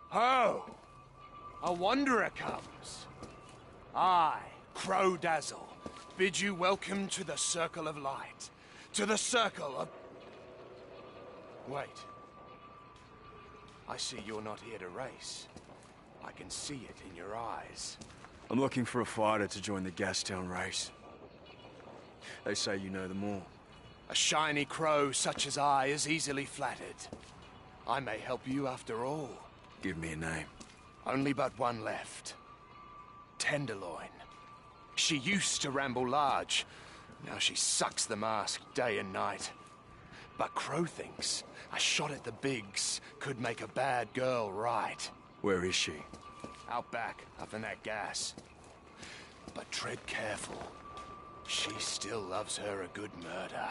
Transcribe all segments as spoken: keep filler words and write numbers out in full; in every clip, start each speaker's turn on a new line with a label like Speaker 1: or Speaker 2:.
Speaker 1: Oh, a wanderer comes. I, Crow Dazzle, bid you welcome to the Circle of Light. To the Circle of... Wait. I see you're not here to race. I can see it in your eyes.
Speaker 2: I'm looking for a fighter to join the Gastown race. They say you know them all.
Speaker 1: A shiny crow such as I is easily flattered. I may help you after all.
Speaker 2: Give me a name.
Speaker 1: Only but one left. Tenderloin. She used to ramble large. Now she sucks the mask day and night. But Crow thinks a shot at the bigs could make a bad girl right.
Speaker 2: Where is she?
Speaker 1: Out back, up in that gas. But tread careful. She still loves her a good murder.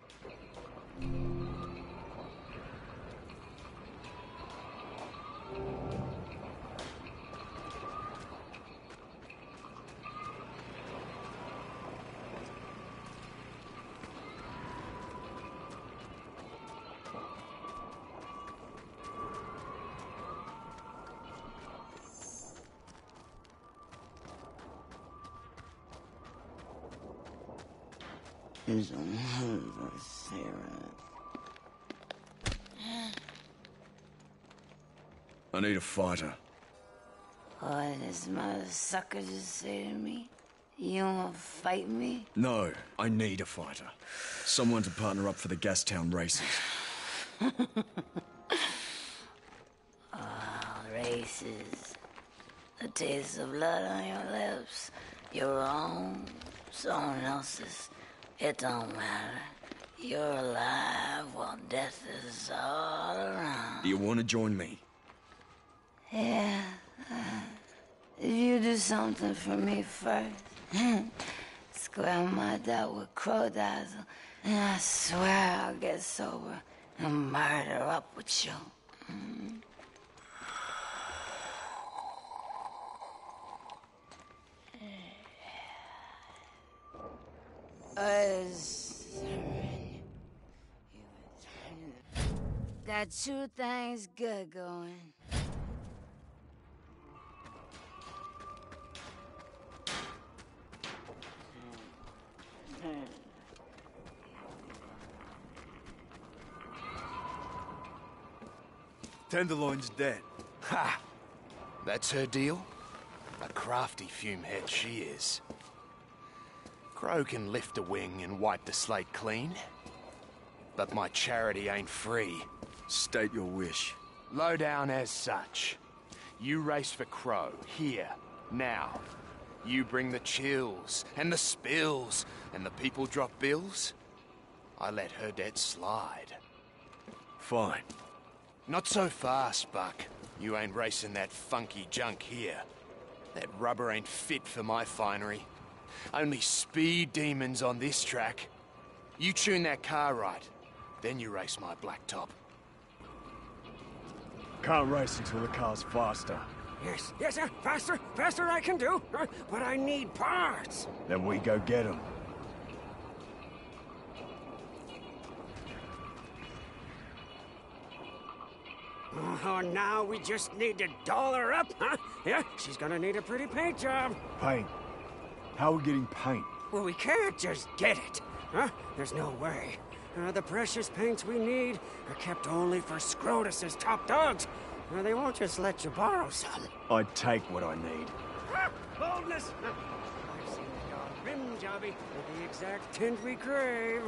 Speaker 3: There's a lot of Sarah.
Speaker 2: I need a fighter.
Speaker 3: What this mother sucker just say to me? You wanna fight me?
Speaker 2: No, I need a fighter. Someone to partner up for the Gastown races.
Speaker 3: Oh, races. The taste of blood on your lips. Your own, someone else's. It don't matter. You're alive while death is all around.
Speaker 2: Do you want to join me?
Speaker 3: Yeah. Uh, if you do something for me first, square my doubt with Crow Dazzle, and I swear I'll get sober and murder up with you. Mm. Got two things good going.
Speaker 2: Tenderloin's dead.
Speaker 1: Ha! That's her deal? A crafty fumehead she is. Crow can lift a wing and wipe the slate clean. But my charity ain't free.
Speaker 2: State your wish.
Speaker 1: Low down as such. You race for Crow, here, now. You bring the chills, and the spills, and the people drop bills. I let her debt slide.
Speaker 2: Fine.
Speaker 1: Not so fast, Buck. You ain't racing that funky junk here. That rubber ain't fit for my finery. Only speed demons on this track. You tune that car right, then you race my blacktop.
Speaker 2: Can't race until the car's faster.
Speaker 4: Yes, yes, sir. Faster, faster I can do. Uh, But I need parts.
Speaker 2: Then we go get them.
Speaker 4: Oh, now we just need to doll her up, huh? Yeah, she's gonna need a pretty paint job.
Speaker 2: Paint. How are we getting paint?
Speaker 4: Well, we can't just get it, huh? There's no way. Uh, the precious paints we need are kept only for Scrotus's top dogs. Uh, they won't just let you borrow some.
Speaker 2: I'd take what I need.
Speaker 4: Ah, boldness! Uh, I've seen the dog rim jobby with the exact tint we crave.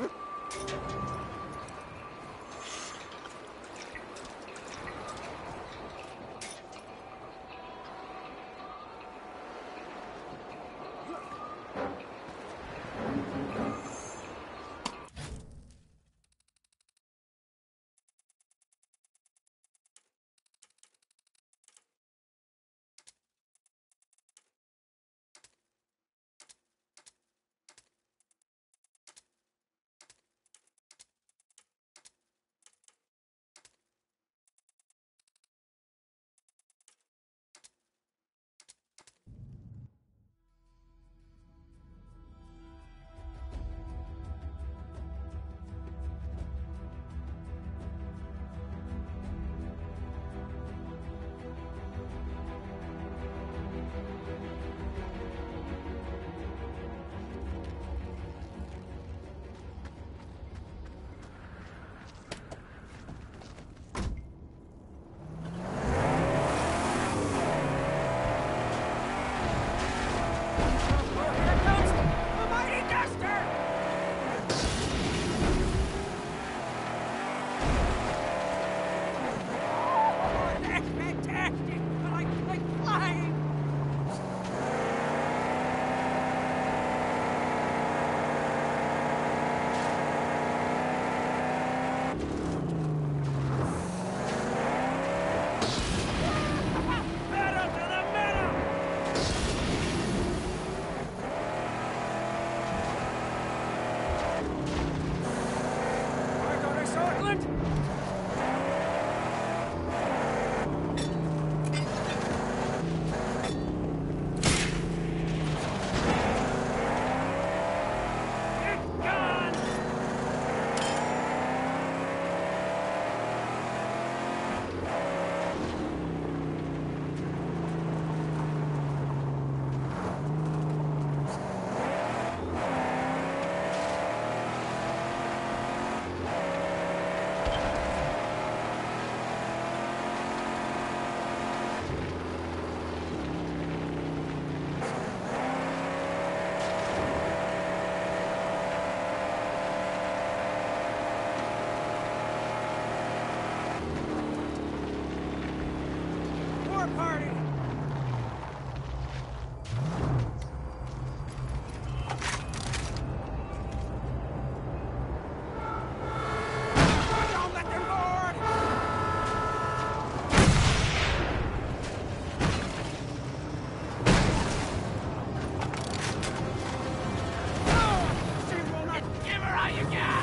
Speaker 4: That's fantastic! Like, like flying! Pedal to the metal! Right on the Scotland! War party! Don't let them board! No! She will not give her all you got!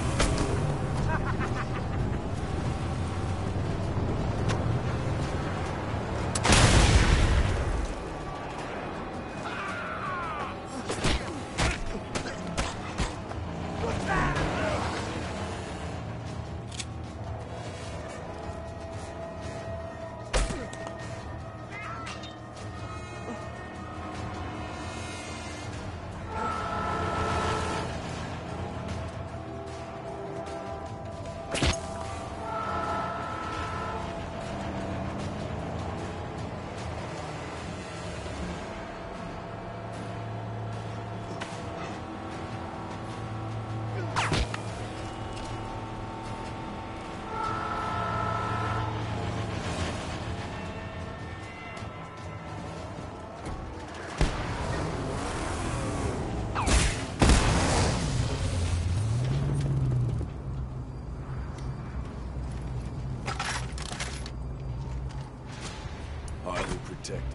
Speaker 2: Highly protected.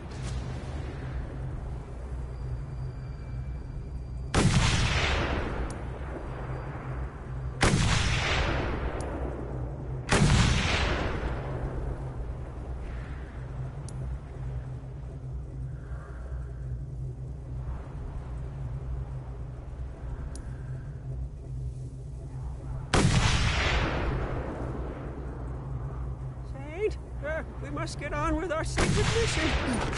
Speaker 4: Saint, uh, we must get on with our secret mission.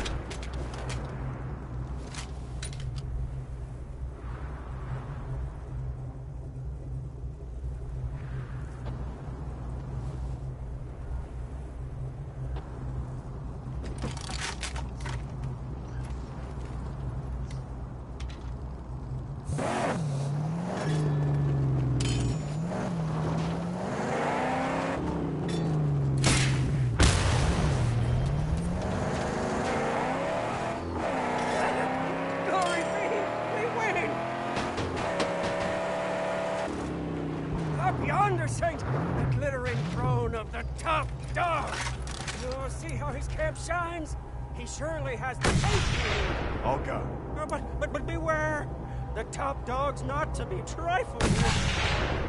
Speaker 4: Glory be! We win! Up yonder, Saint! The glittering throne of the top dog! Oh, see how his camp shines? He surely has the safety we need.
Speaker 2: I'll go.
Speaker 4: Oh, but, but, but beware! The top dog's not to be trifled with.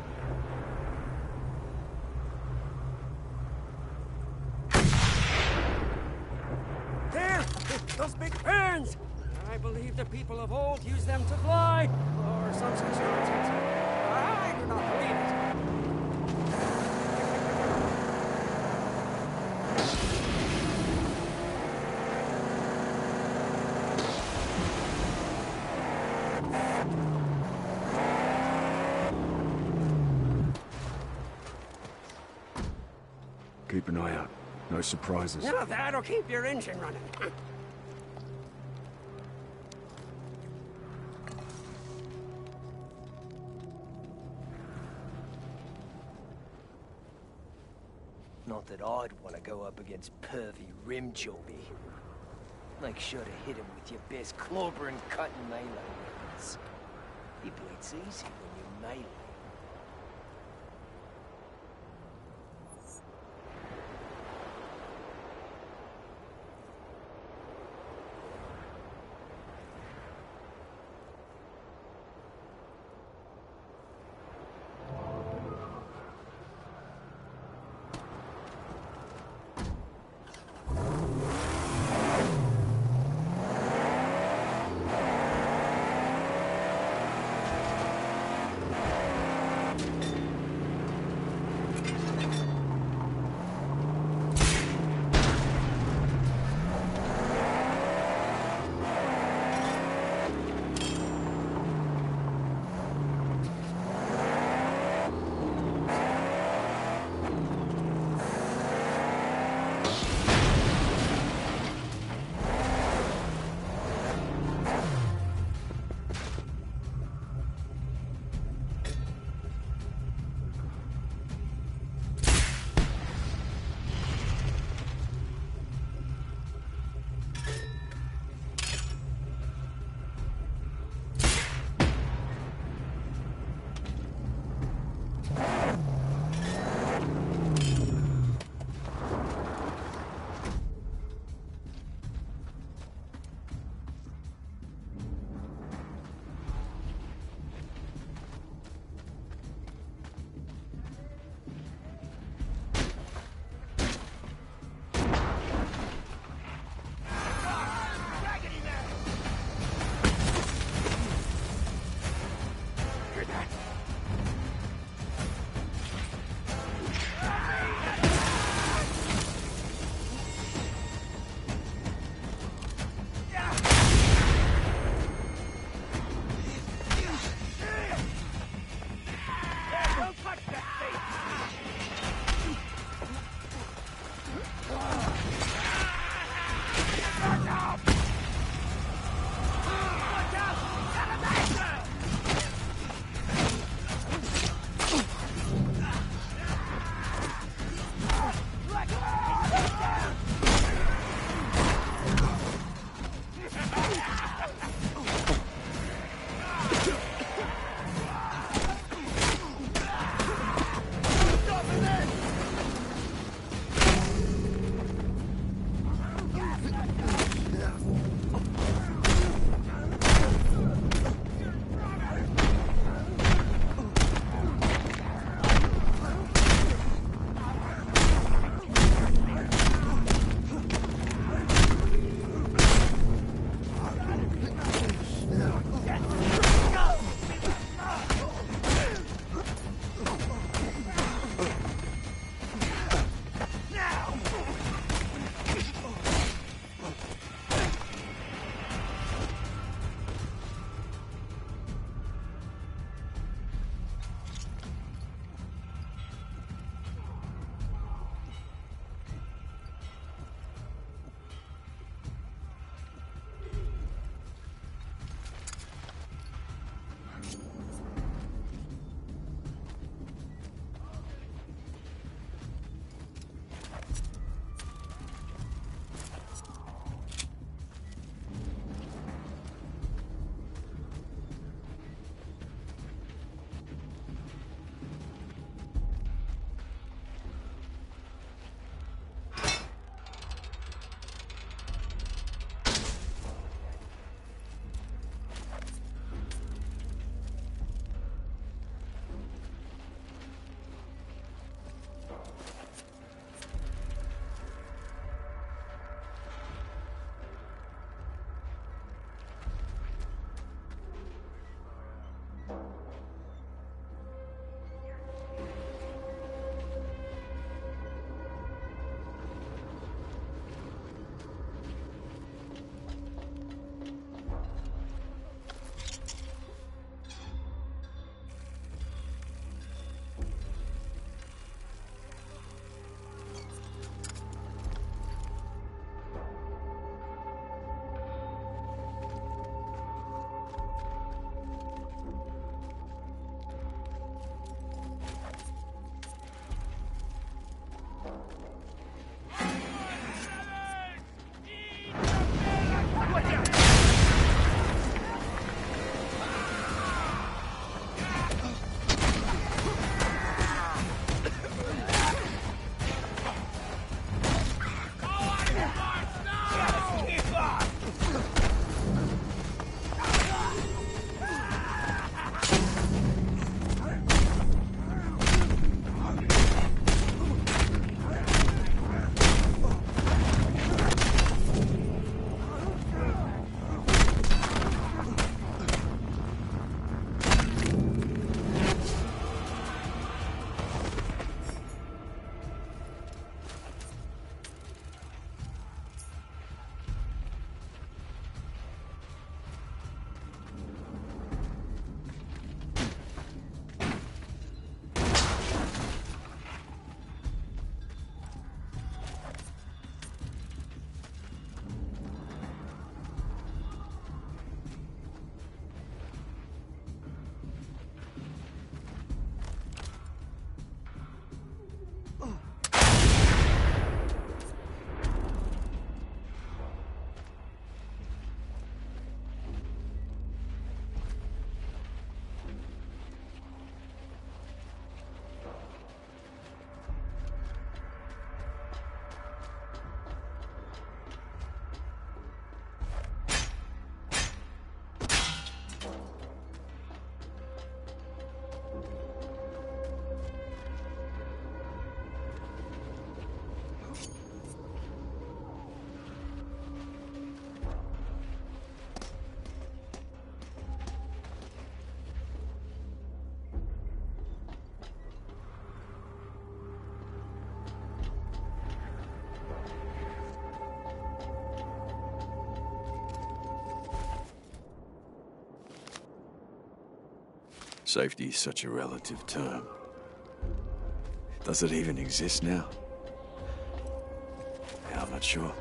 Speaker 4: There! Those big fans! I believe the people of old used them to fly, or some such nonsense. I do not believe it.
Speaker 2: Keep an eye out. No surprises.
Speaker 4: Now that'll keep your engine running.
Speaker 1: Not
Speaker 5: that I'd want to go up against pervy Rimjobi. Make sure to hit him with your best clobber and cutting melee weapons. He bleeds easy when you melee.
Speaker 2: Safety is such a relative term. Does it even exist now? Yeah, I'm not sure.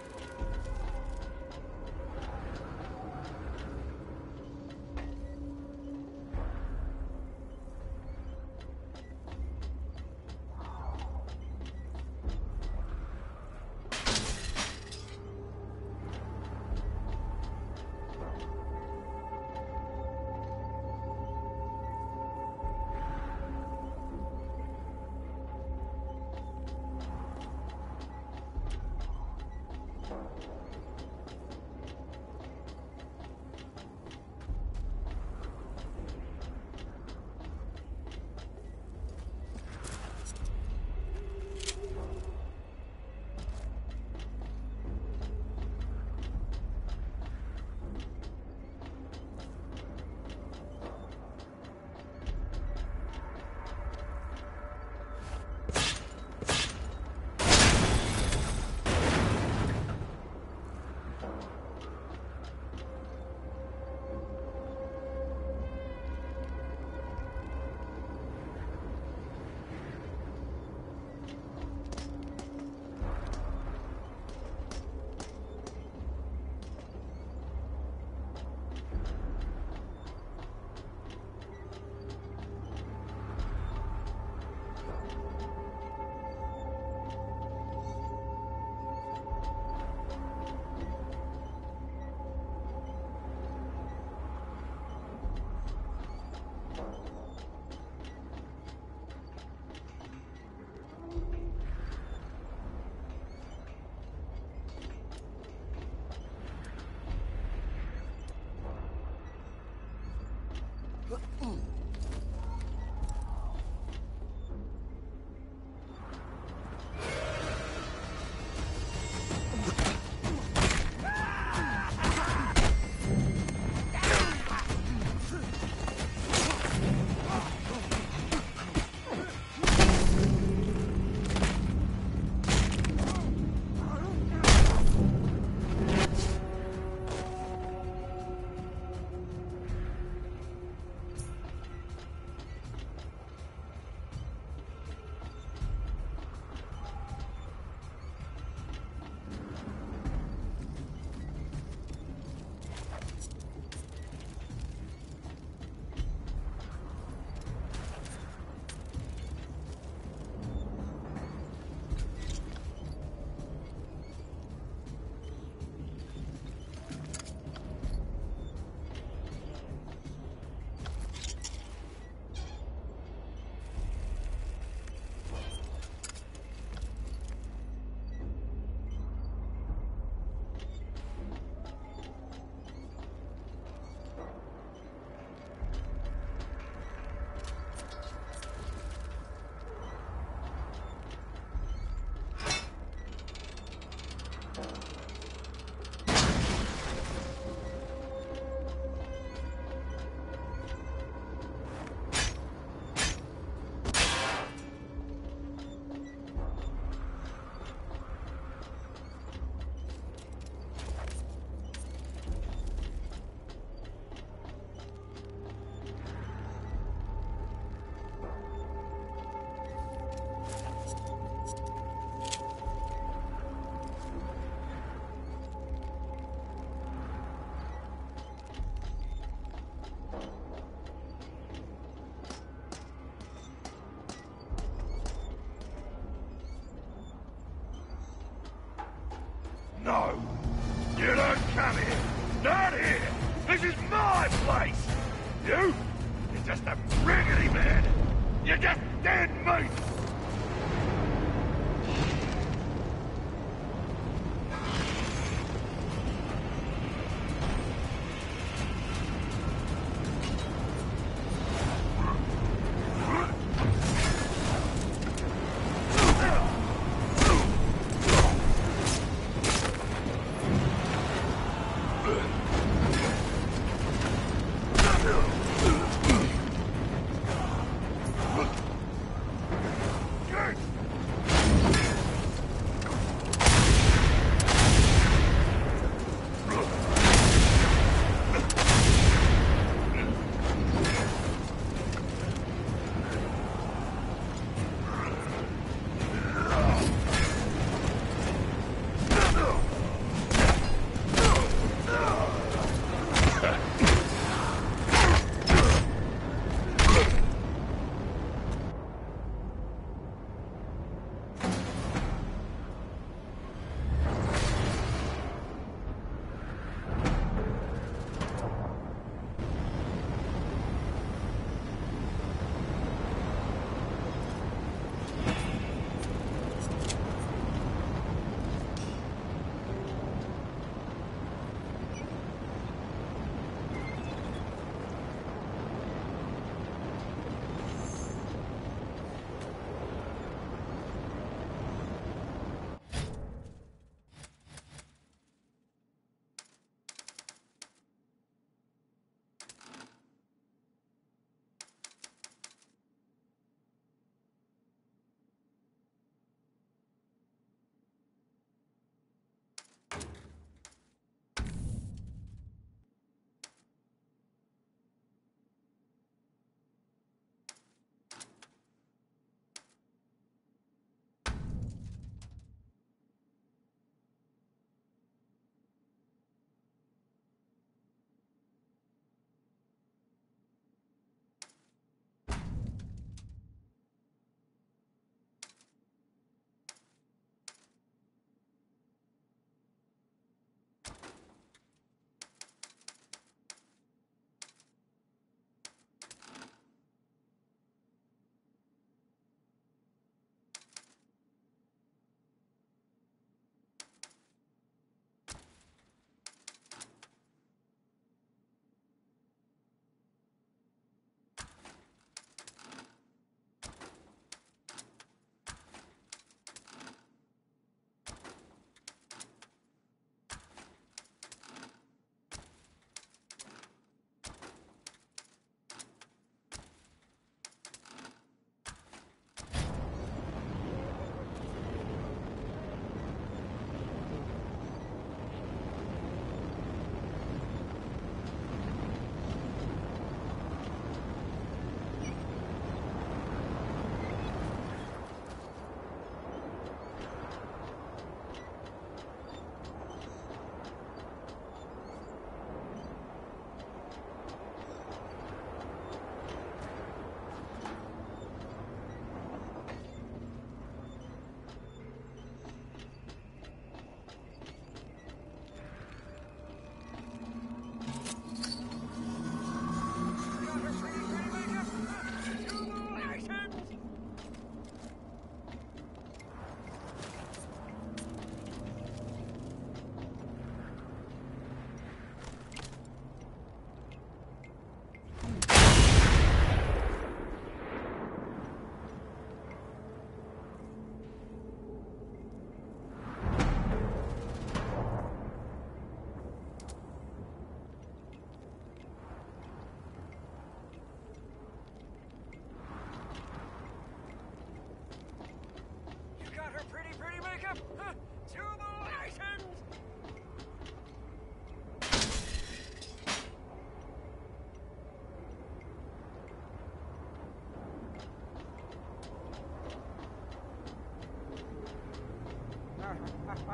Speaker 6: No. You don't come here. Not here. This is my place. You? You're just a rickety man. You're just dead meat.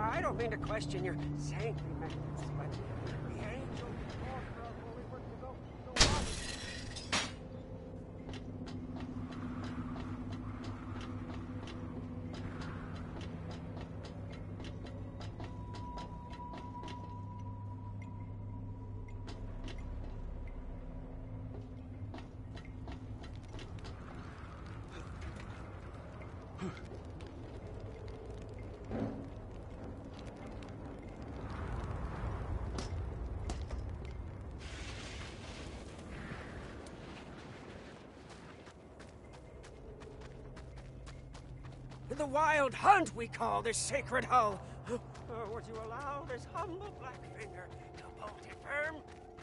Speaker 4: I don't mean to question your saintly methods, but the angel before for our holy work to go, go on. The wild hunt we call this sacred hull. Uh, would you allow this humble black finger to hold it firm?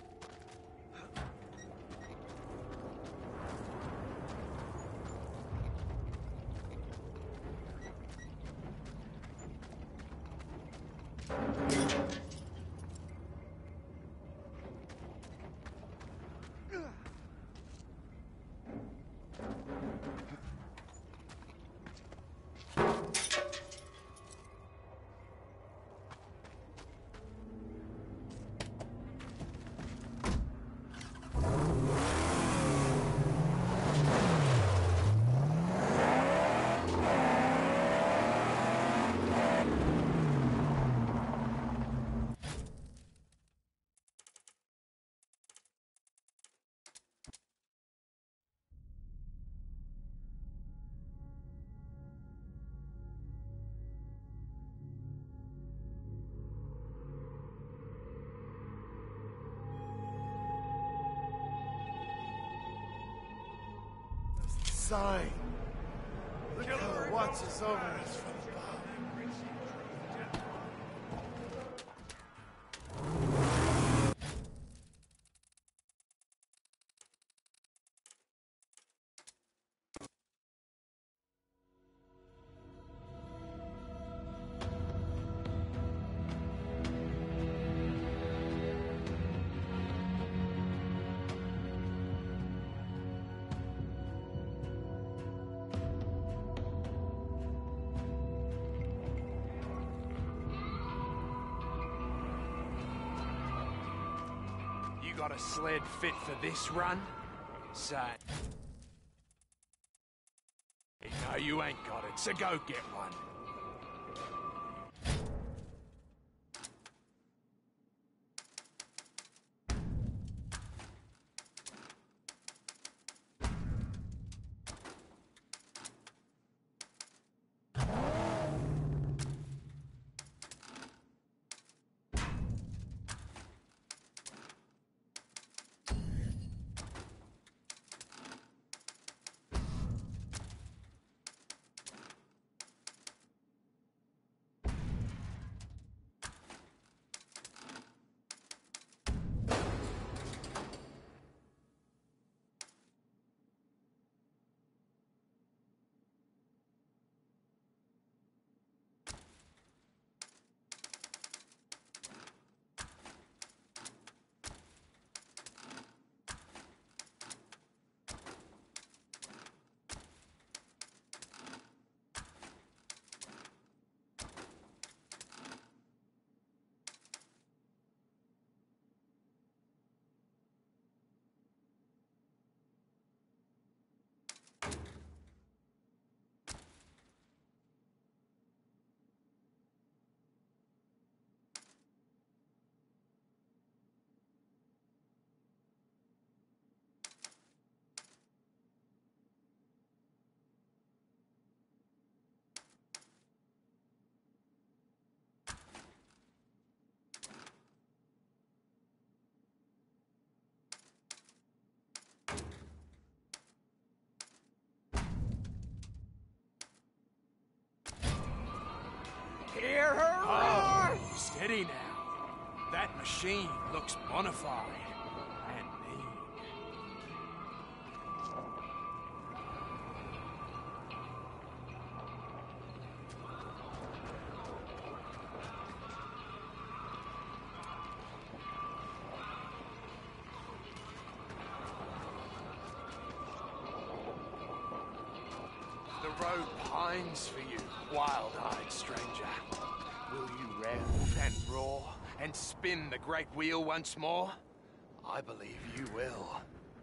Speaker 6: Sign. Look at who watches over us from above.
Speaker 1: Got a sled fit for this run? Say. No, you ain't got it, so go get one. Hear her roar! Oh, steady now. That machine looks bona fide and mean. The road pines for you, wild-eyed stranger. Will you rev and roar and spin the great wheel once more? I believe you will.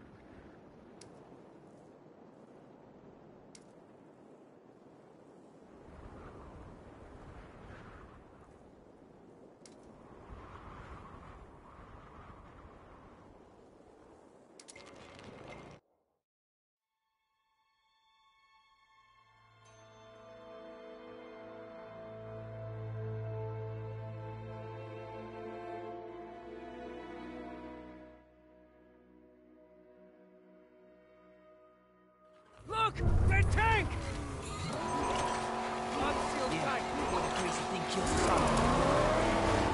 Speaker 4: Look! The tank! Unsealed
Speaker 5: Yeah,
Speaker 4: tight.
Speaker 5: before the crazy thing kills us all.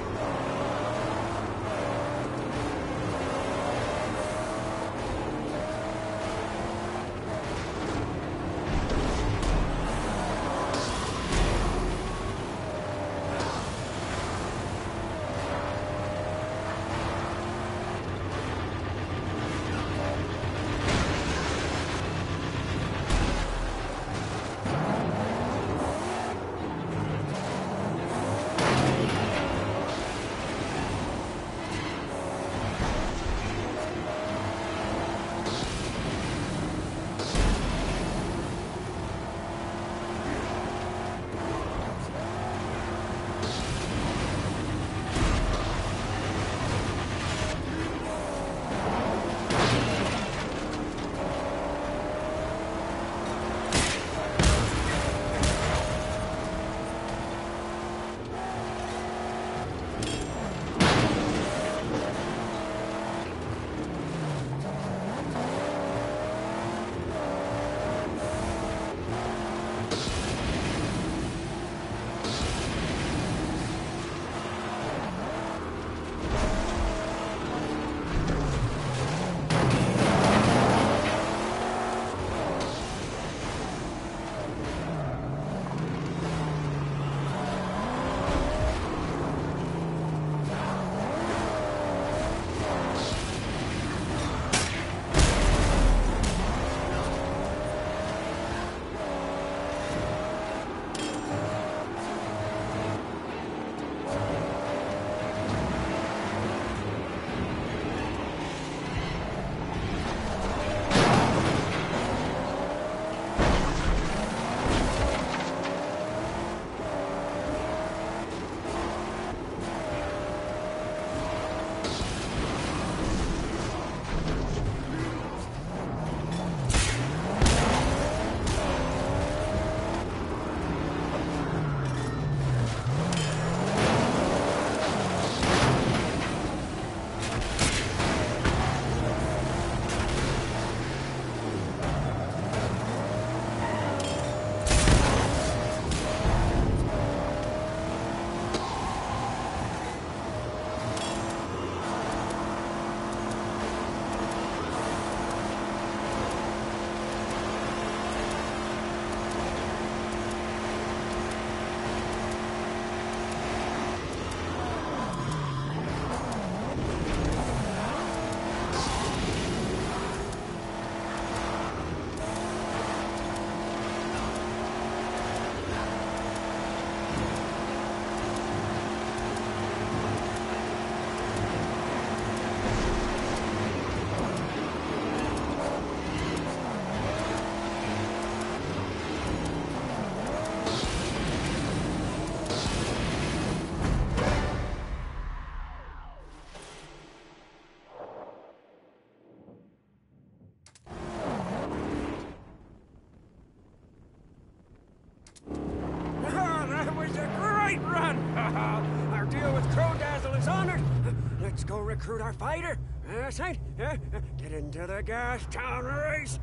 Speaker 4: Let's go recruit our fighter. Uh, Saint, uh, get into the gas town race.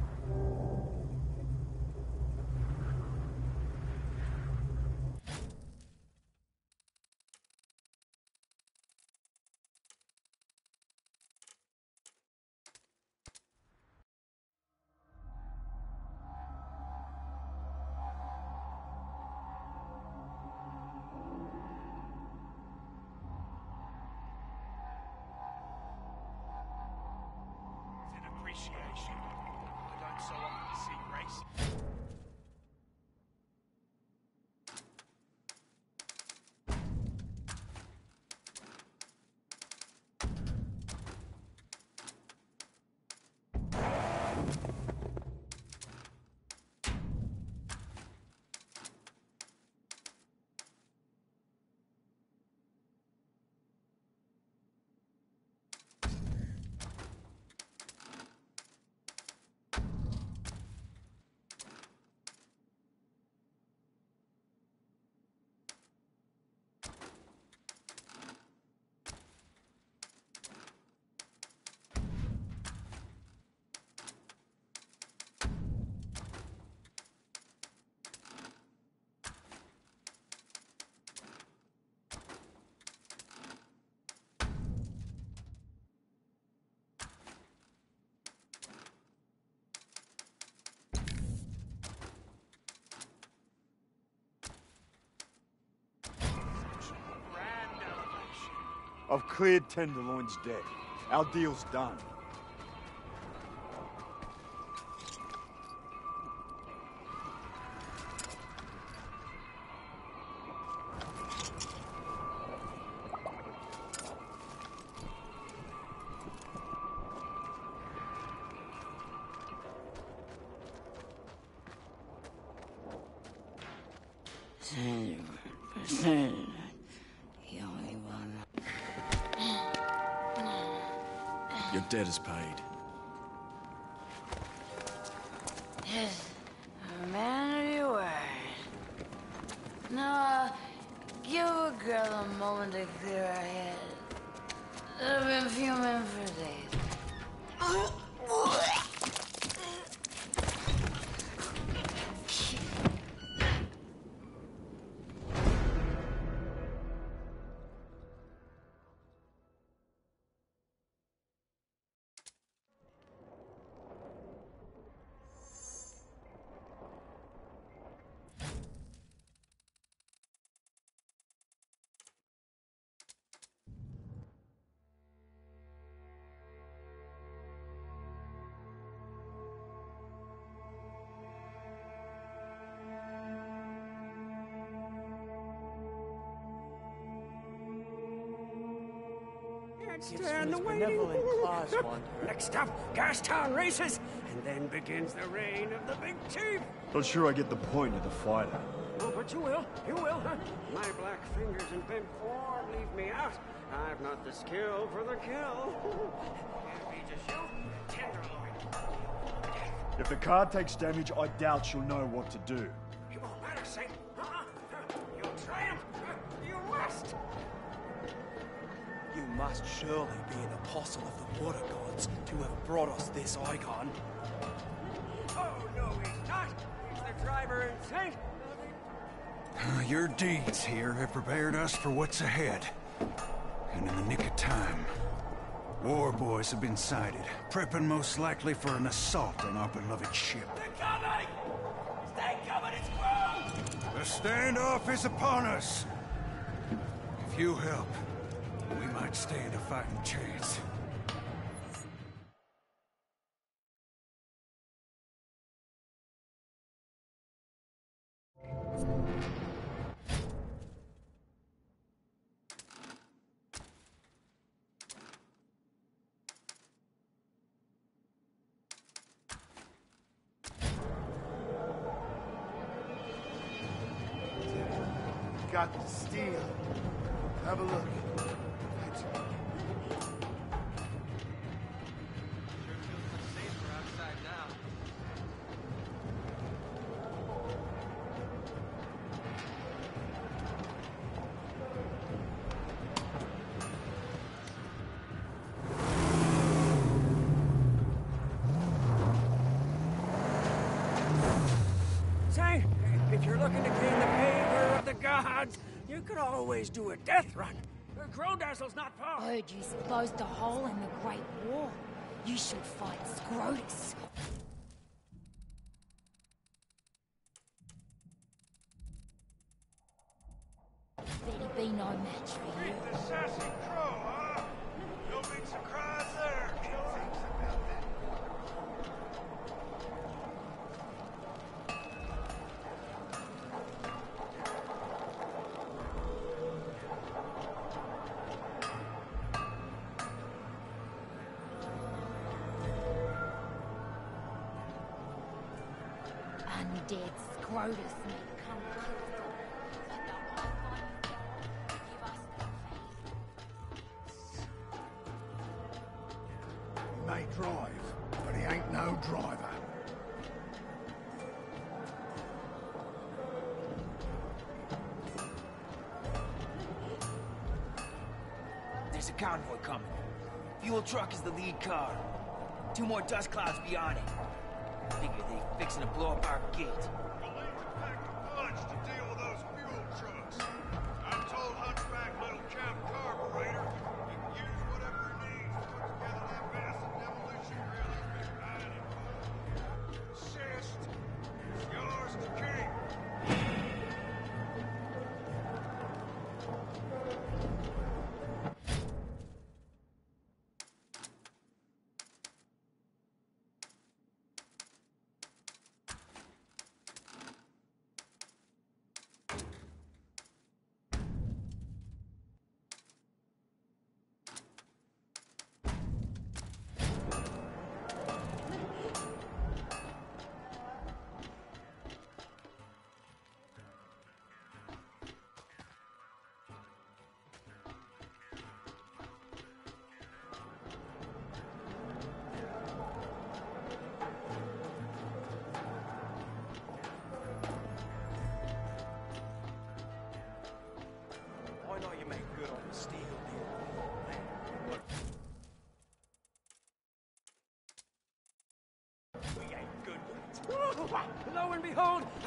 Speaker 1: Appreciation. I don't so often see grace.
Speaker 2: I've cleared Tenderloin's debt. Our deal's done. Your debt is paid.
Speaker 3: Yes, a man of your word. Now, uh, give a girl a moment to clear her head. I've been fuming for days.
Speaker 4: Stand the waiting. Next stop, Gastown races, and then begins the reign of the big chief.
Speaker 2: Not sure I get the point of the fighter.
Speaker 4: Oh, but you will, you will, huh? My black fingers and bent form leave me out. I've not the skill for the kill. Can't be just you, Tenderloin.
Speaker 2: If the car takes damage, I doubt she'll know what to do.
Speaker 4: It won't matter, Saint. Uh-uh. You'll triumph. You must.
Speaker 7: You must surely be an apostle of the water gods to have brought us this icon.
Speaker 4: Oh, no, he's not. He's the driver and Saint.
Speaker 8: Uh, your deeds here have prepared us for what's ahead. And in the nick of time. War boys have been sighted, prepping most likely for an assault on our beloved ship.
Speaker 4: They're coming! Stay coming, it's grown!
Speaker 8: The standoff is upon us. If you help, we might stand a fighting chance.
Speaker 6: Got the steel. Have a look.
Speaker 4: Saint, if you're looking to gain the favor of the gods, you could always do a death run. Crodazzle's not far.
Speaker 9: Heard you supposed a hole in the Great War. You should fight Scrotus. There'd be no match for you.
Speaker 6: The sassy crow, huh? No big surprise there. Thinks about that.
Speaker 9: Undead Scrotus may come closer, but the icon give us the faith.
Speaker 6: He may drive, but he ain't no driver.
Speaker 5: There's a convoy coming. Fuel truck is the lead car. Two more dust clouds beyond it. Figure they fixing to blow up our gate.
Speaker 6: We'll need to pack a punch to deal with those fuel trucks. I told Hunchback Little Camp Carburetor he can use whatever he needs to put together that massive demolition drill he's been hiding. Insist. It's yours to keep.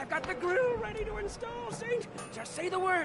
Speaker 4: I've got the grill ready to install, Saint. Just say the word.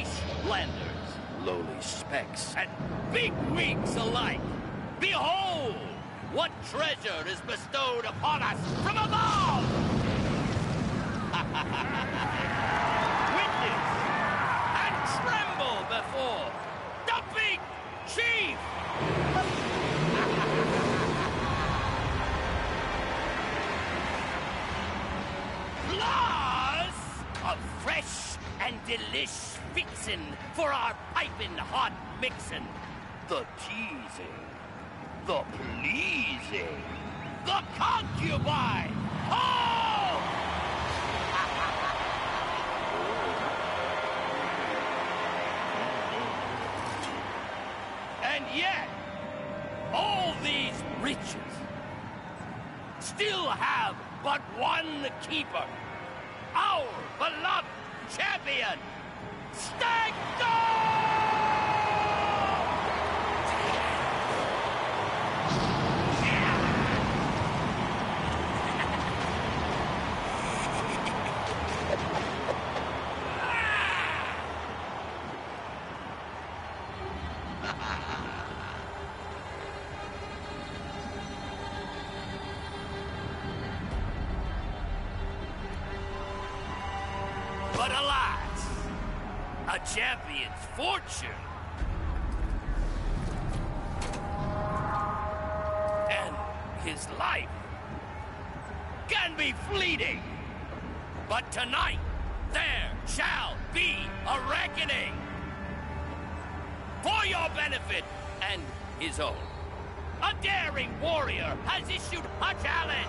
Speaker 10: Outlanders, lowly specks, and big wigs alike. Behold, what treasure is bestowed upon us from above! Witness and tremble before the big chief! Plus a fresh and delish fixin' for our piping hot mixin'. The teasing, the pleasing, the concubine! Oh! And yet, all these riches still have but one keeper. Our beloved champion, Stagno! But alas, a champion's fortune and his life can be fleeting. But tonight, there shall be a reckoning for your benefit and his own. A daring warrior has issued a challenge.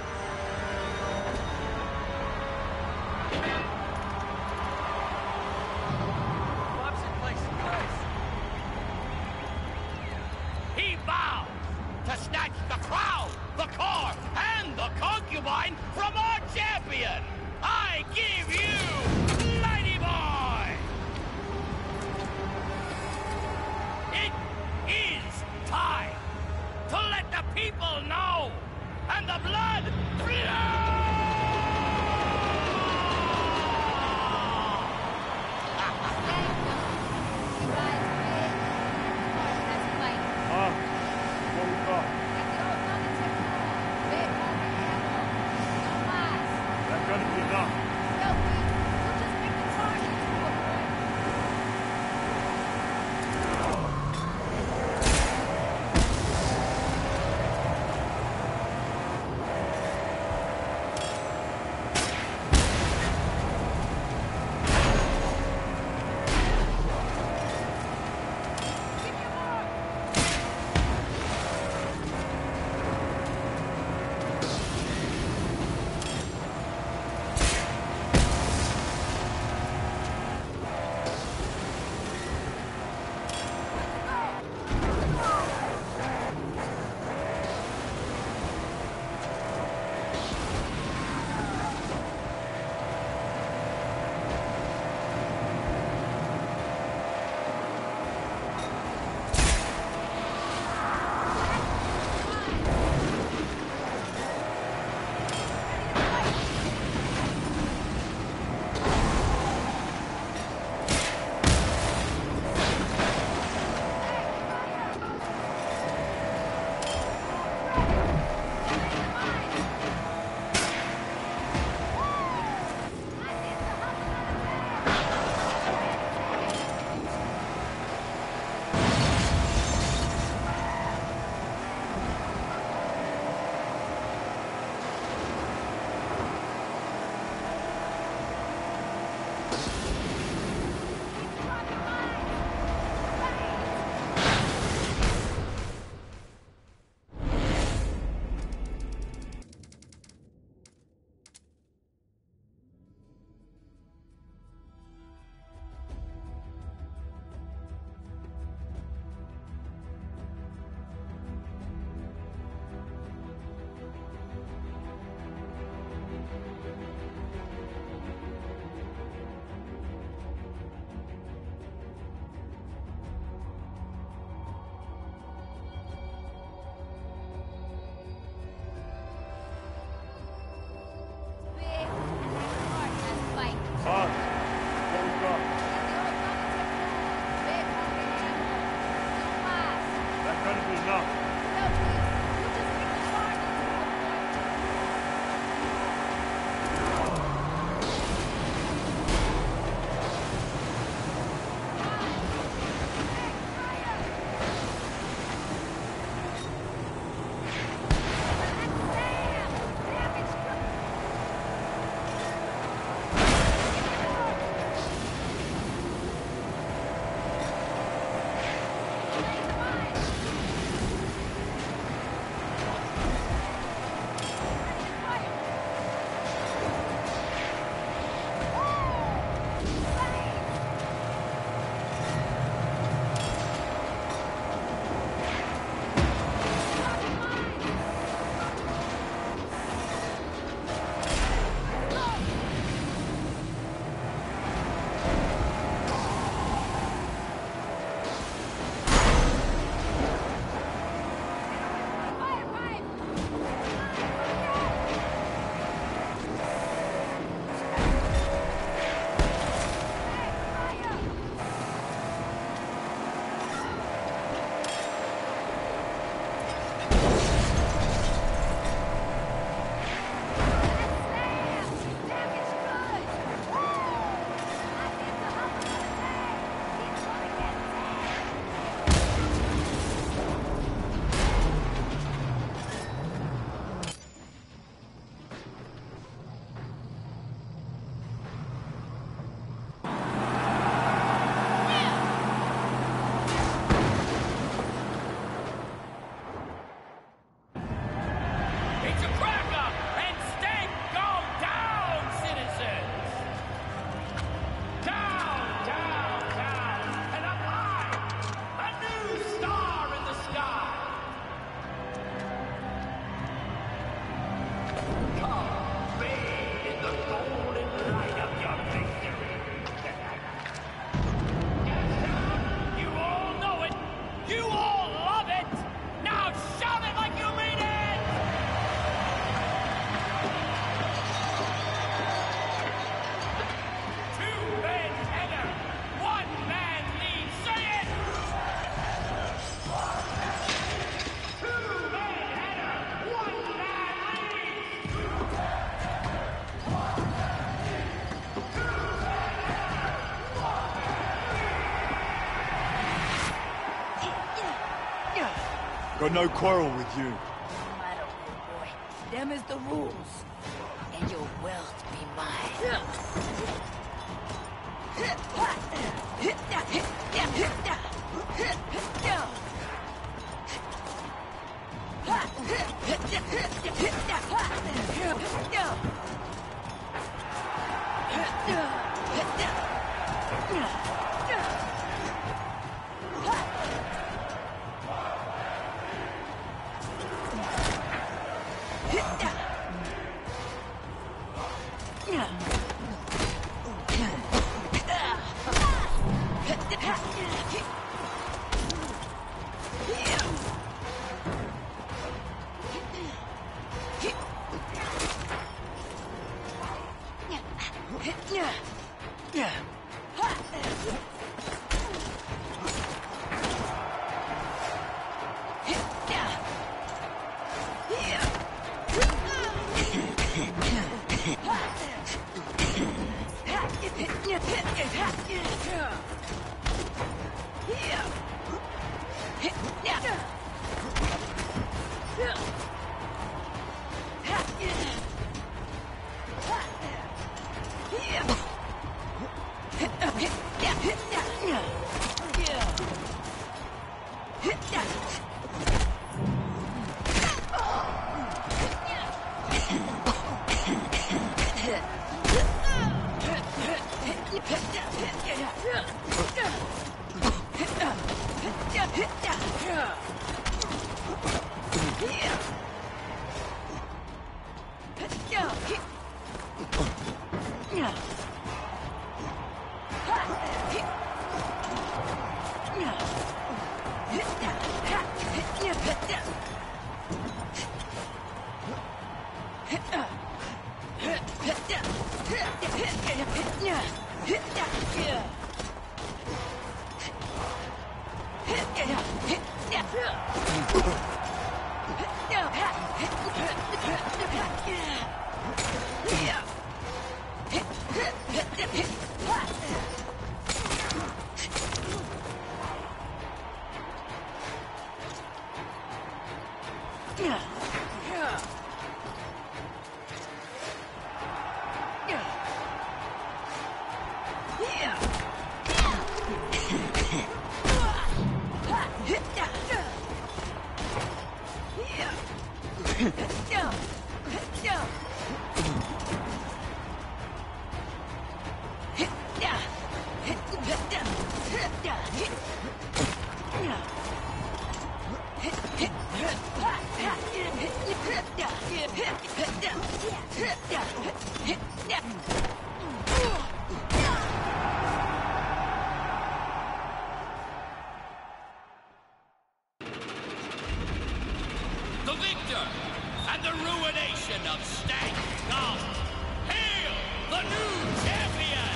Speaker 10: He vows to snatch the crown, the core, and the concubine from our champion. I give you Mighty Boy! It is time to let the people know, and the blood
Speaker 2: Got no quarrel with you.
Speaker 9: No matter, old boy. Them is the rules. And your wealth be mine.
Speaker 10: The victor and the ruination of Stank Skull. Hail the new champion!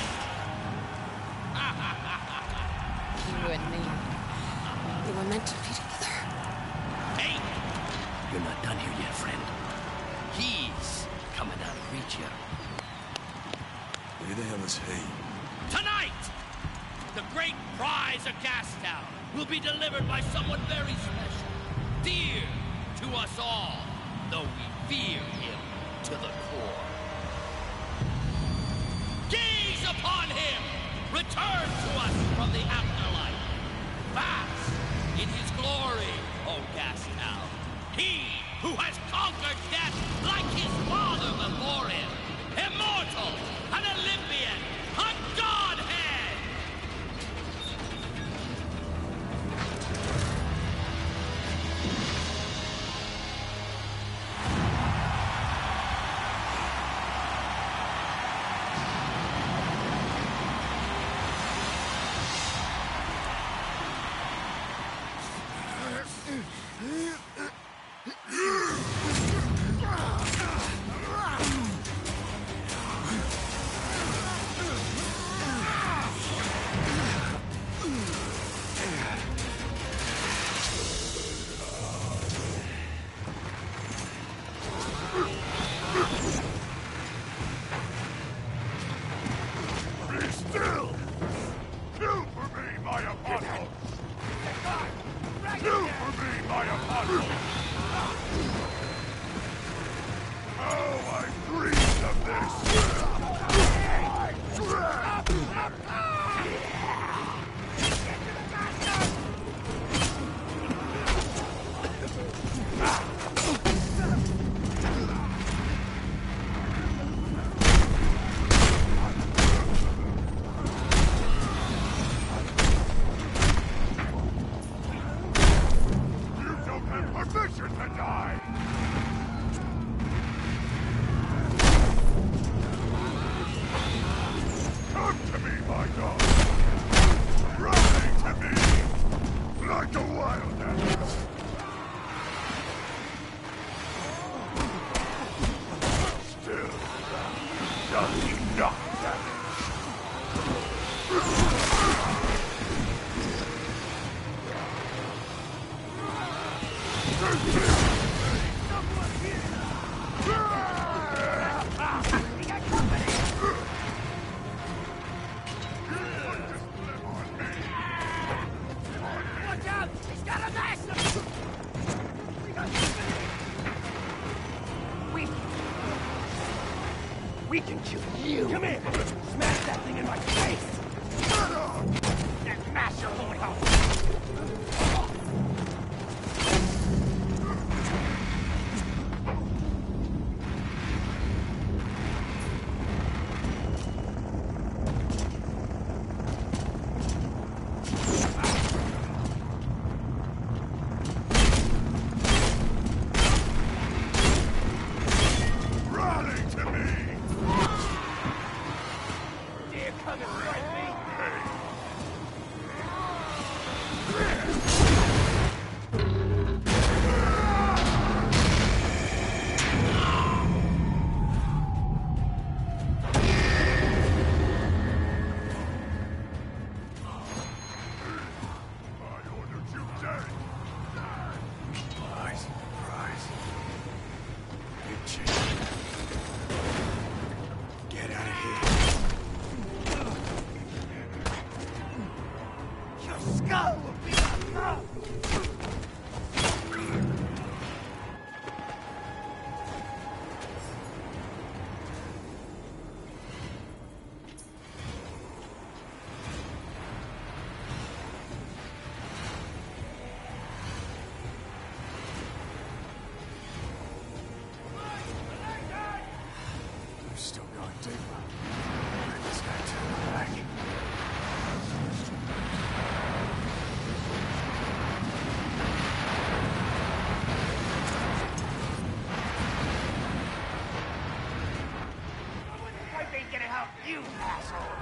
Speaker 11: You and me, we were meant to be together.
Speaker 10: Hey, you're not done here yet, friend. He's coming out of reach here.
Speaker 2: Who the hell is he?
Speaker 10: Tonight, the great prize of Gastown will be delivered by someone very special, dear to us all, though we fear him to the core. Gaze upon him, return to us from the afterlife. Bask in his glory, O Gastown. He who has conquered death like his father before him. Immortal, an Olympian, a godhead!
Speaker 5: We can kill you! Come here! Smash that thing in my face! And mash your whole house! You asshole!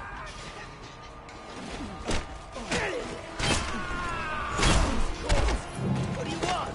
Speaker 5: What do you want?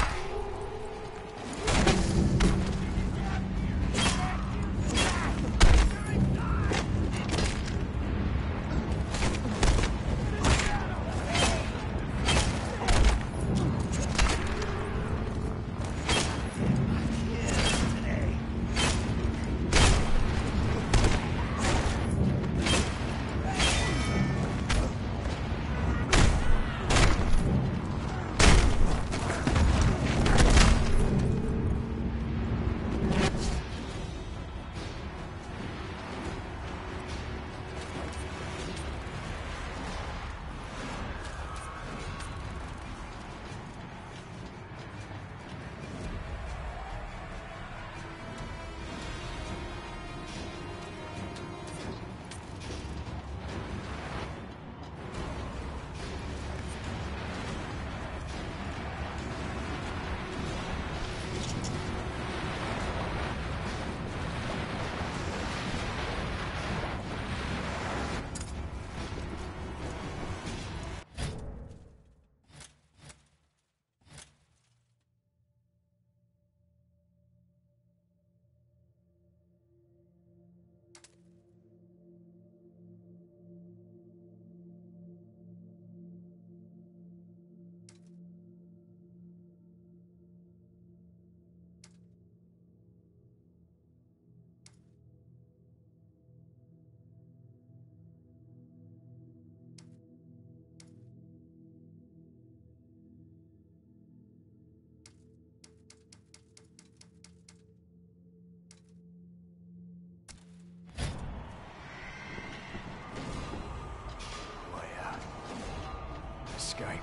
Speaker 2: Escape.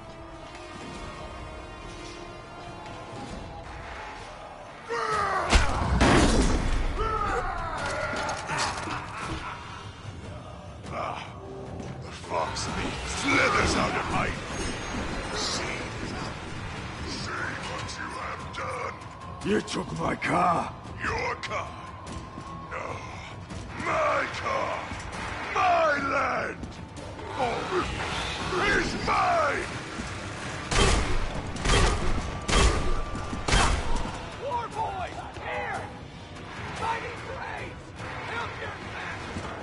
Speaker 6: Ah, the fox slithers out of my... See, see what you have done.
Speaker 2: You took my car.
Speaker 6: Your car? No, my car, my land. Oh, is mine.
Speaker 5: War boys, here! Fighting graves! Help your master!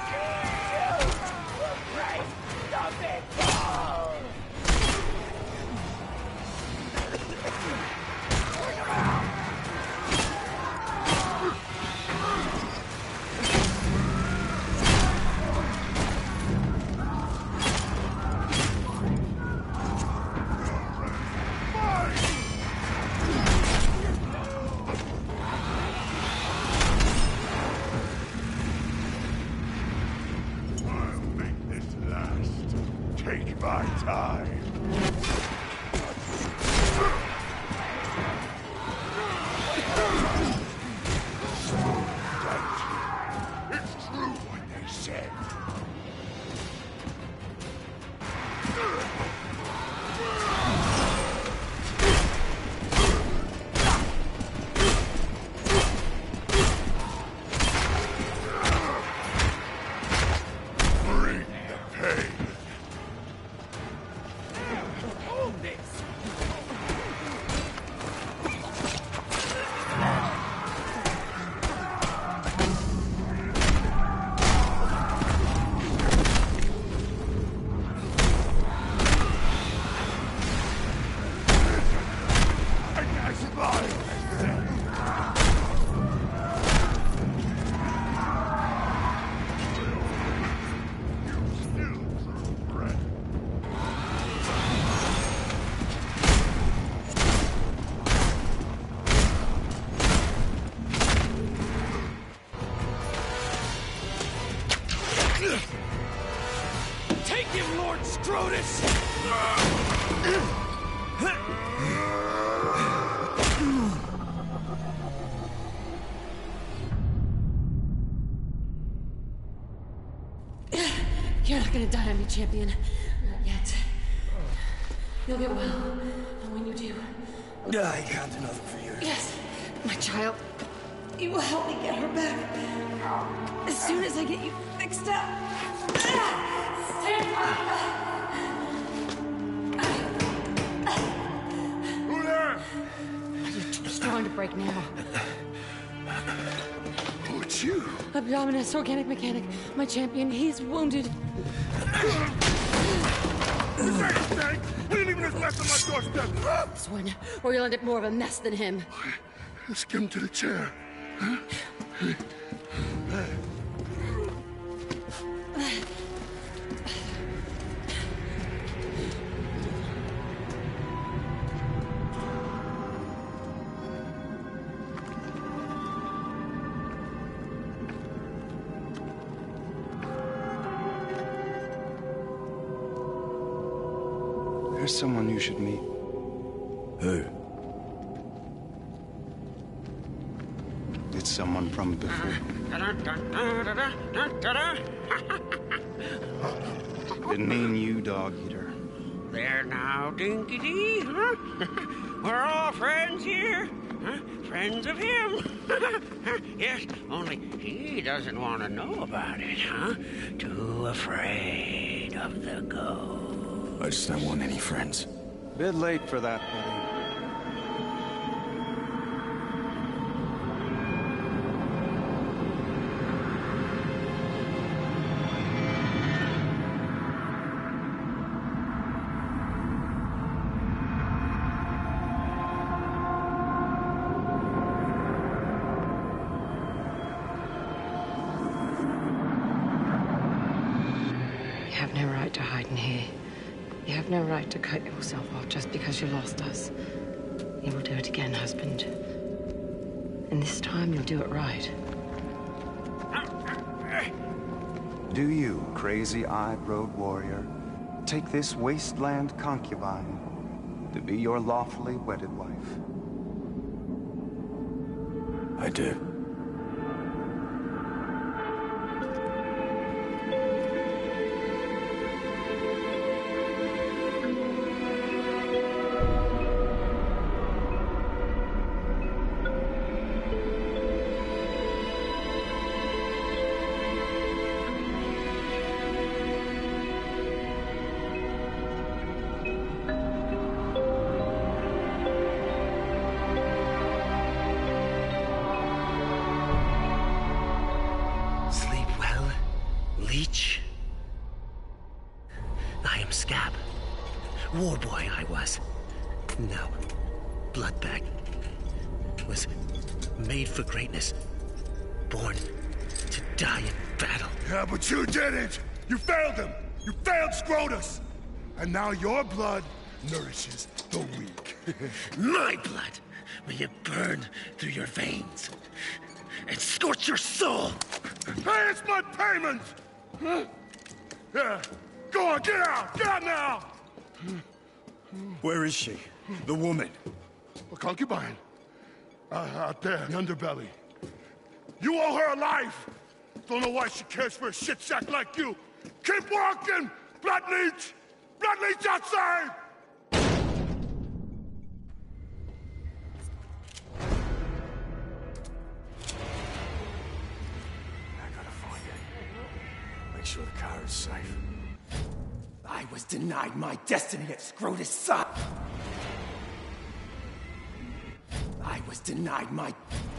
Speaker 5: We'll break the big ball!
Speaker 6: Take my time. It's true what they said. Bring the pain.
Speaker 5: Hold this!
Speaker 6: I survived.
Speaker 5: Take him, Lord Scrotus!
Speaker 11: You're not gonna die on me, champion. Not yet. You'll get well. And when you do...
Speaker 5: I can't do nothing for you.
Speaker 11: Yes, my child. You will help me get her back. As soon as I get you fixed up. Stand
Speaker 6: Who there?
Speaker 11: You're too strong to break now.
Speaker 6: Oh, it's you.
Speaker 11: Abdominus, organic mechanic. My champion, he's wounded.
Speaker 6: We didn't even have left on my doorstep.
Speaker 11: This one, or you'll end up more of a mess than him.
Speaker 6: Let's get him to the chair. Huh?
Speaker 2: There's someone you should meet.
Speaker 6: Who?
Speaker 2: It's someone from before. Didn't mean you, dog eater.
Speaker 12: There now, Dinky-Dee, huh? We're all friends here, huh? Friends of him. Yes, only he doesn't want to know about it, huh? Too afraid of the ghost.
Speaker 2: I just don't want any friends. Bit late for that, buddy.
Speaker 11: You have no right to hide in here. You have no right to cut yourself off just because you lost us. You will do it again, husband. And this time you'll do it right.
Speaker 2: Do you, crazy-eyed road warrior, take this wasteland concubine to be your lawfully wedded wife?
Speaker 6: I do.
Speaker 5: Leech. I am Scab. War boy I was. No. Bloodbag. Was made for greatness. Born to die in battle.
Speaker 6: Yeah, but you didn't! You failed him! You failed Scrotus! And now your blood nourishes the weak.
Speaker 5: My blood! May it burn through your veins and scorch your soul!
Speaker 6: Hey, it's my payment! Huh? Yeah, Go on, get out! Get out now!
Speaker 8: Where is she? The woman?
Speaker 6: A concubine. Uh, out there, in the underbelly. You owe her a life! Don't know why she cares for a shit sack like you! Keep walking! Blood leech! Blood leech outside!
Speaker 7: Make sure the car is safe. I was denied my destiny at Scrotus' son. I was denied my...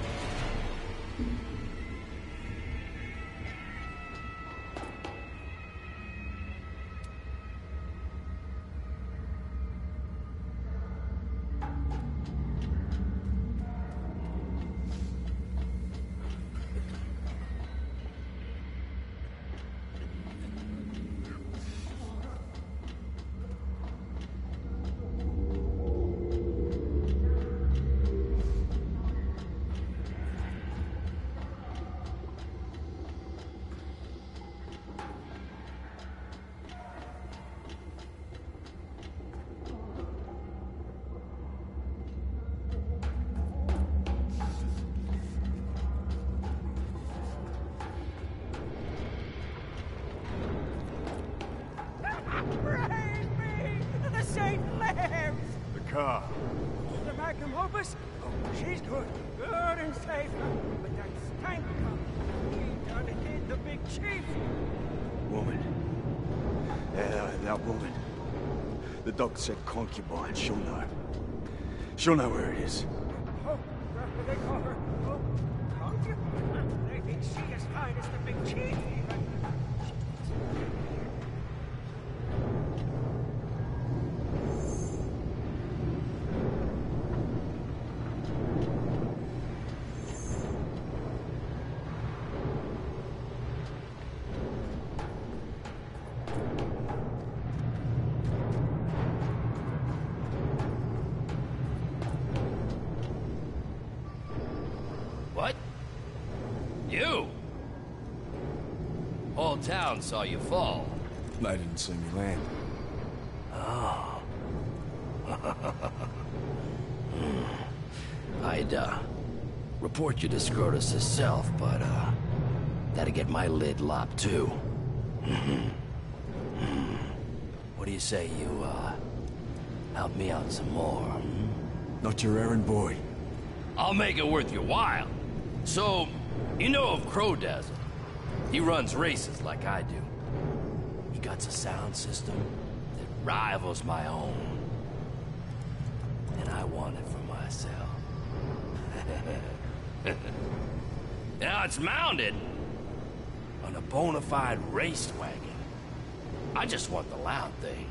Speaker 4: Praise be! The saint lives!
Speaker 8: The car.
Speaker 4: The magnum opus? Oh, she's good. Good and safe. But that stank cup, he done hit the big chief.
Speaker 8: Woman. Yeah, that woman. The doc said concubine. She'll know. She'll know where it is.
Speaker 4: Oh, they call her. Oh, concubine. They think she as fine as the big chief, even.
Speaker 10: What? You? Whole town saw you fall.
Speaker 7: They didn't see me land.
Speaker 10: Oh. I'd, uh, report you to Scrotus himself, but, uh, that'd get my lid lopped, too. What do you say you, uh, help me out some more, hmm?
Speaker 7: Not your errand boy.
Speaker 10: I'll make it worth your while. So, you know of Crowdazzle. He runs races like I do. He got a sound system that rivals my own. And I want it for myself. Now it's mounted on a bona fide race wagon. I just want the loud thing.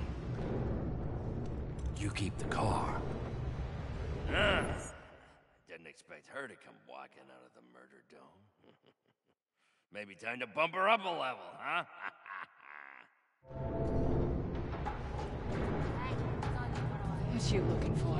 Speaker 10: You keep the car. Uh, didn't expect her to come walking out of the murder dome. Maybe time to bump her up a level, huh?
Speaker 11: What are you looking for?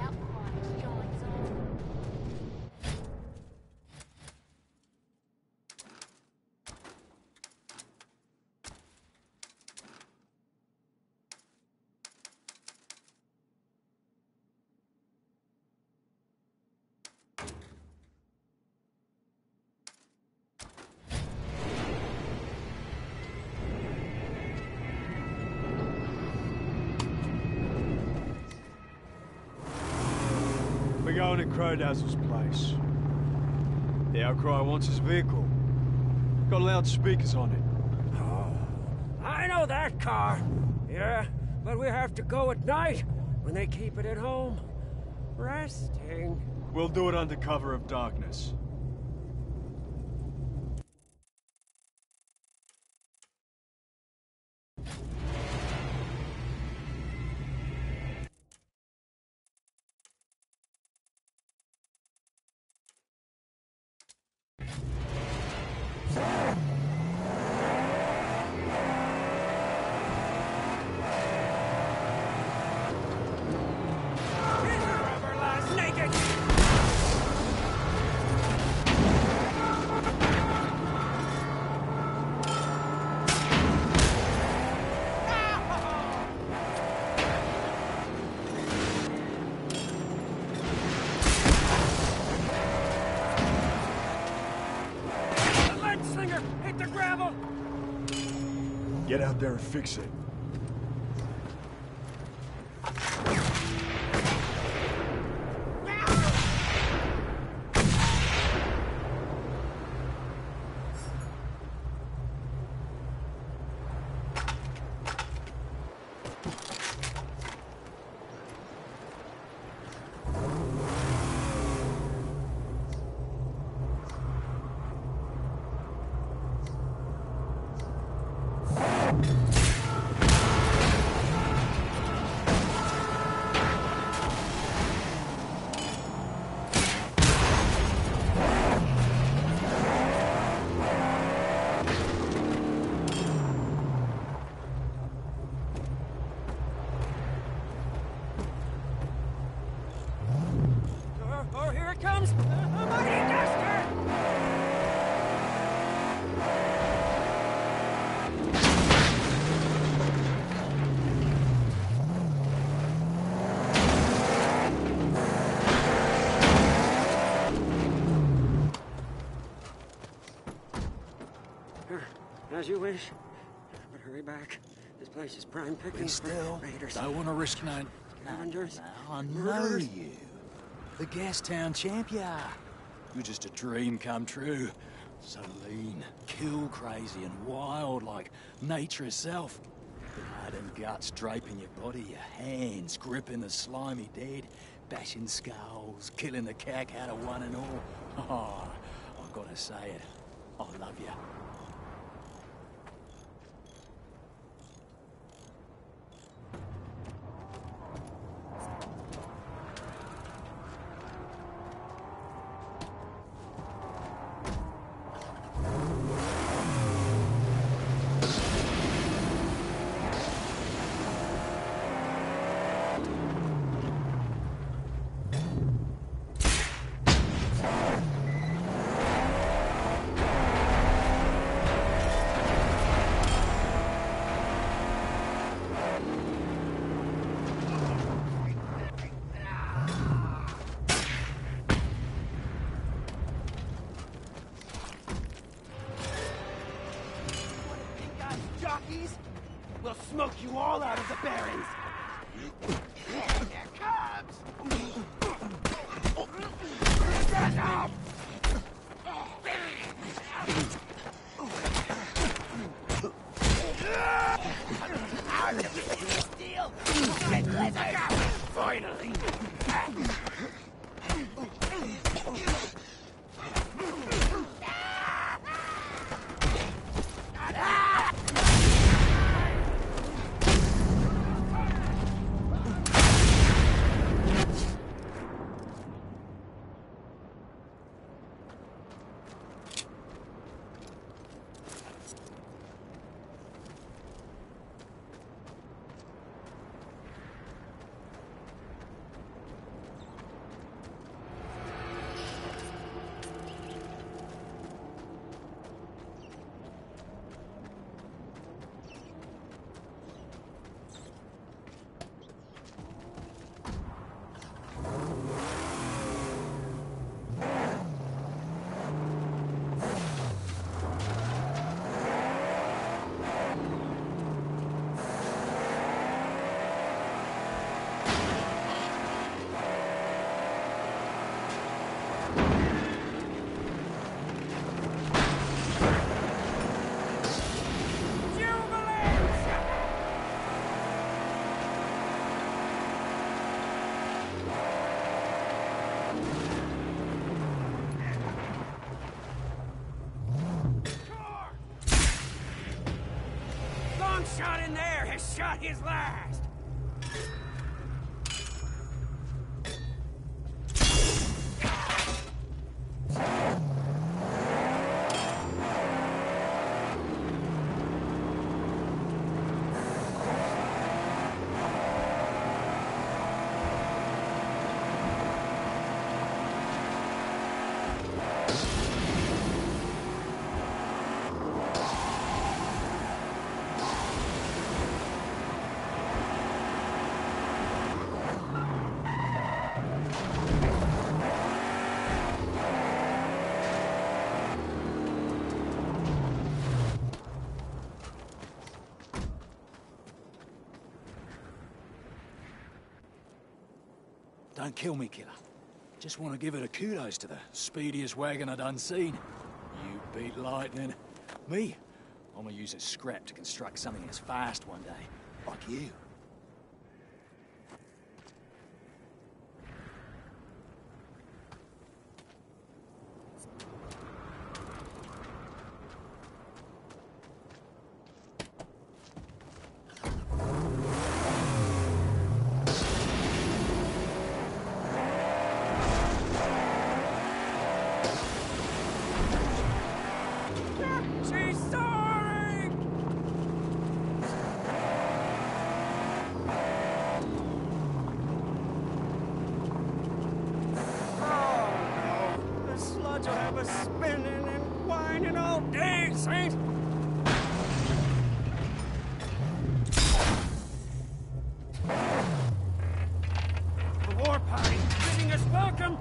Speaker 13: We're going to Crowdazzle's place. The Outcry wants his vehicle. Got loudspeakers on it.
Speaker 4: Oh, I know that car. Yeah, but we have to go at night when they keep it at home. Resting.
Speaker 13: We'll do it under cover of darkness. Get out there and fix it.
Speaker 4: As you wish. But hurry back. This place is prime picking
Speaker 14: Be still.
Speaker 4: for raiders.
Speaker 14: Don't want to risk none.
Speaker 4: Scavengers.
Speaker 14: I know
Speaker 4: Murderers.
Speaker 14: you. The Gastown champ you are. You're just a dream come true. So lean, kill crazy and wild like nature itself. Blood and guts draping your body, your hands gripping the slimy dead, bashing skulls, killing the cack out of one and all. Oh, I've got to say it. I love you.
Speaker 7: Jockeys, we'll smoke you all out of the berries. Here comes. Get up! Out of this deal, get lizard! Finally.
Speaker 4: Shot in there has shot his last.
Speaker 14: Don't kill me, killer. Just want to give it a kudos to the speediest wagon I done seen. You beat lightning. Me? I'm gonna use a scrap to construct something as fast one day. Like you.
Speaker 4: She's sorry! Oh no, the sludge will have us spinning and whining all day, Saint! The war party bidding us welcome!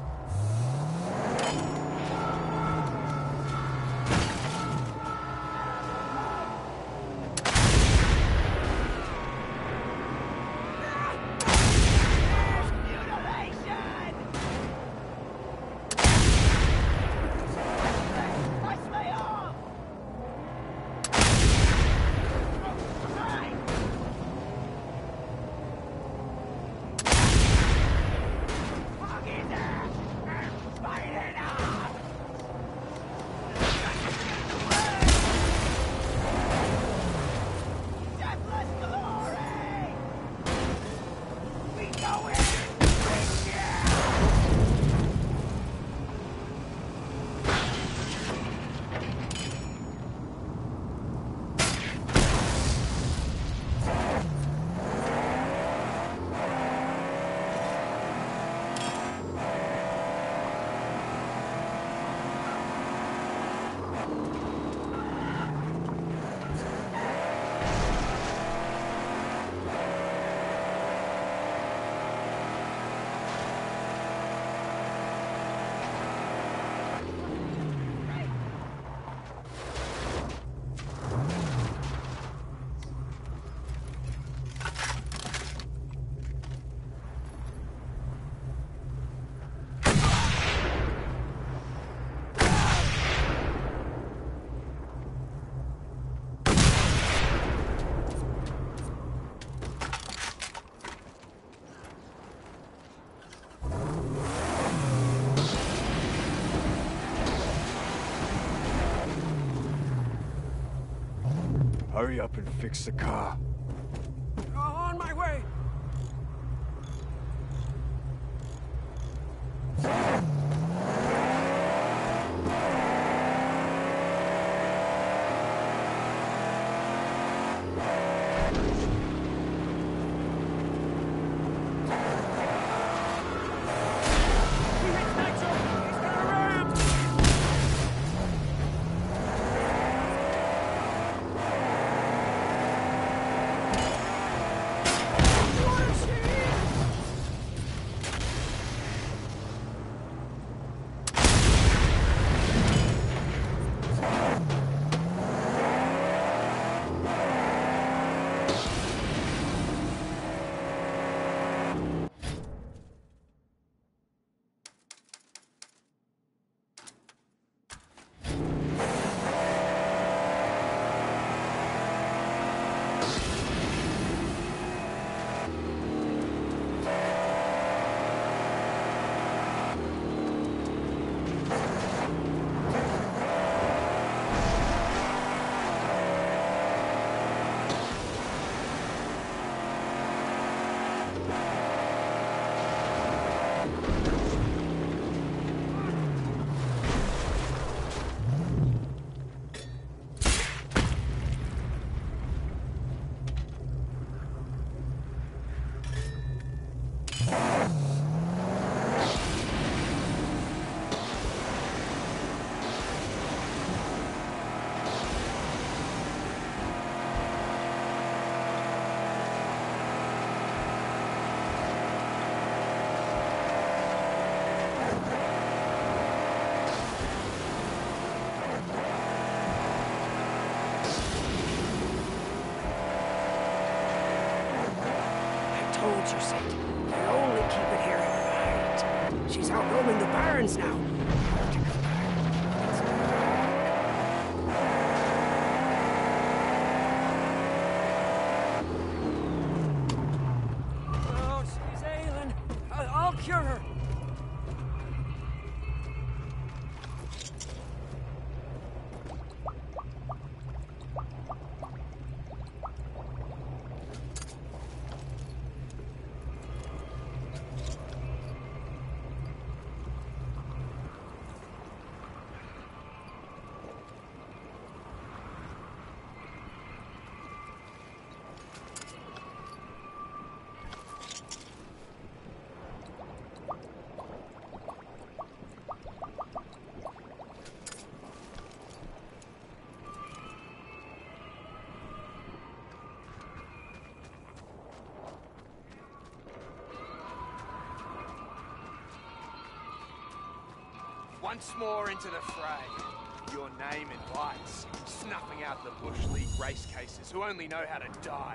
Speaker 13: Hurry up and fix the car.
Speaker 4: On my way! Told you, Saint. You'd only keep it here in the night. She's out roaming the barrens now. Oh, she's ailing. I I'll cure her.
Speaker 1: Once more into the fray. Your name in lights, snuffing out the Bush League race cases who only know how to die.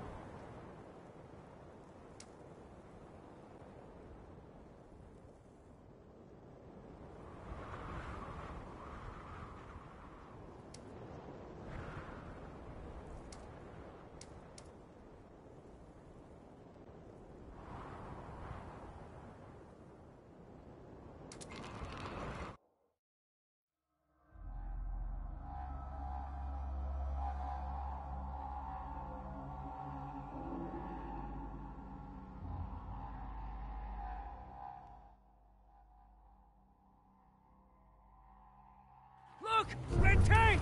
Speaker 4: Look! Red tank!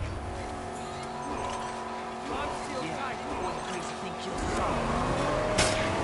Speaker 4: I'm still yeah. What crazy thing killed Saul?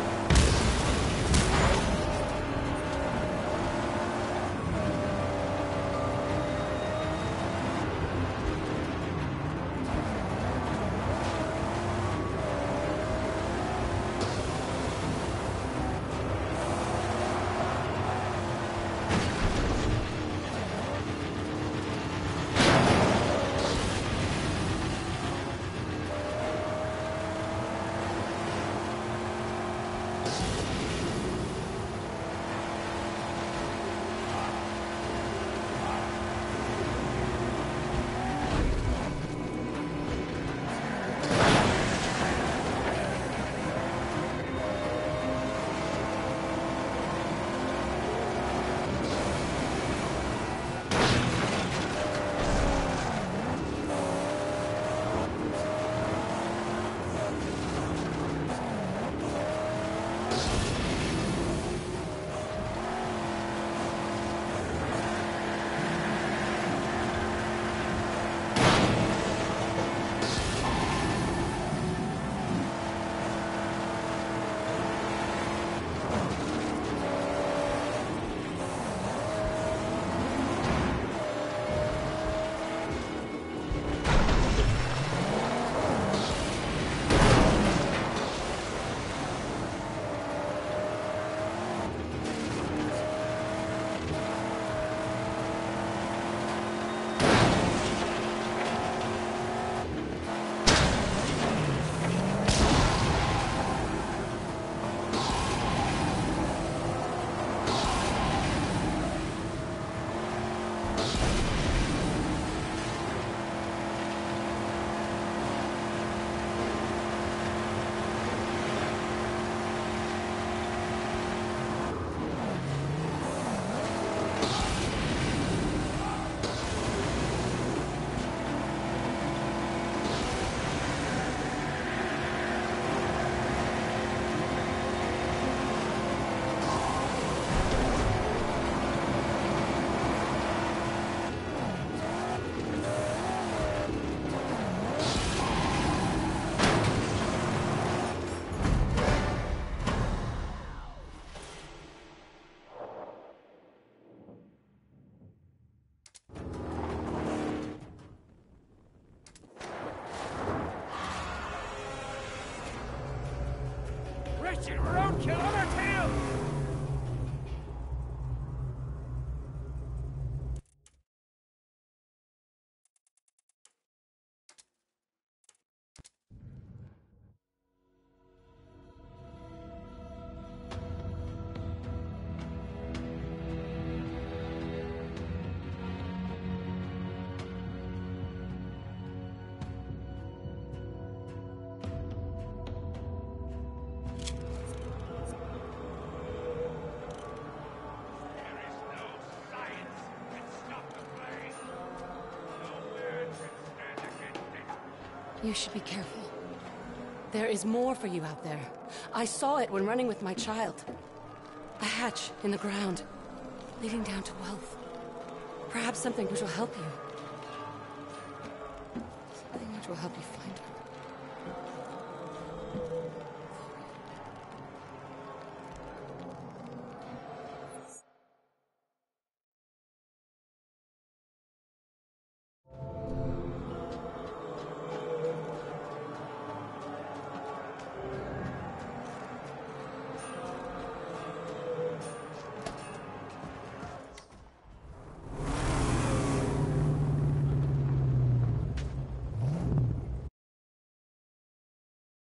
Speaker 4: Wretched roadkill on our tail!
Speaker 15: You should be careful. There is more for you out there. I saw it when running with my child. A hatch in the ground, leading down to wealth. Perhaps something which will help you. Something which will help you find her.